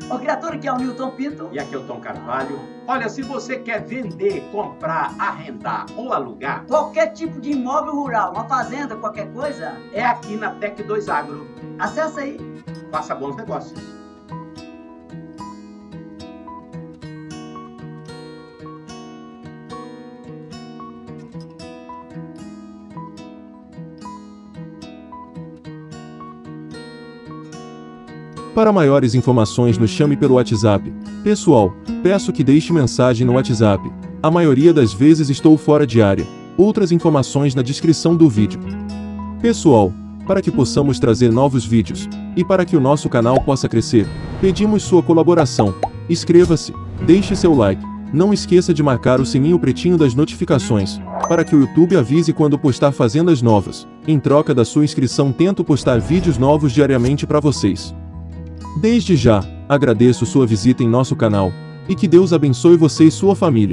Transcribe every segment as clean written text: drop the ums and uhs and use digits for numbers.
Ô, criatura, que é o Newton Pinto. E aqui é o Tom Carvalho. Olha, se você quer vender, comprar, arrendar ou alugar qualquer tipo de imóvel rural, uma fazenda, qualquer coisa, é aqui na Tec 2 Agro. Acesse aí. Faça bons negócios. Para maiores informações nos chame pelo WhatsApp. Pessoal, peço que deixe mensagem no WhatsApp. A maioria das vezes estou fora de área. Outras informações na descrição do vídeo. Pessoal, para que possamos trazer novos vídeos, e para que o nosso canal possa crescer, pedimos sua colaboração. Inscreva-se, deixe seu like, não esqueça de marcar o sininho pretinho das notificações, para que o YouTube avise quando postar fazendas novas. Em troca da sua inscrição tento postar vídeos novos diariamente para vocês. Desde já, agradeço sua visita em nosso canal, e que Deus abençoe você e sua família.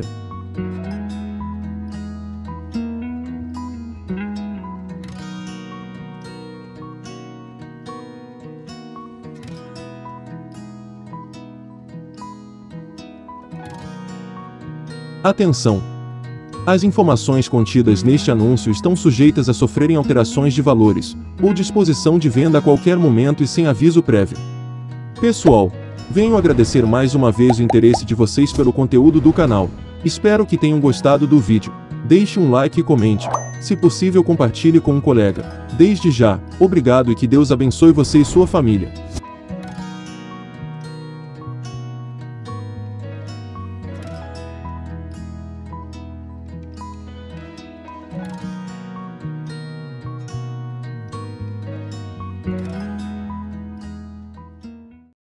Atenção! As informações contidas neste anúncio estão sujeitas a sofrerem alterações de valores, ou disposição de venda a qualquer momento e sem aviso prévio. Pessoal, venho agradecer mais uma vez o interesse de vocês pelo conteúdo do canal. Espero que tenham gostado do vídeo. Deixe um like e comente. Se possível, compartilhe com um colega. Desde já, obrigado e que Deus abençoe você e sua família.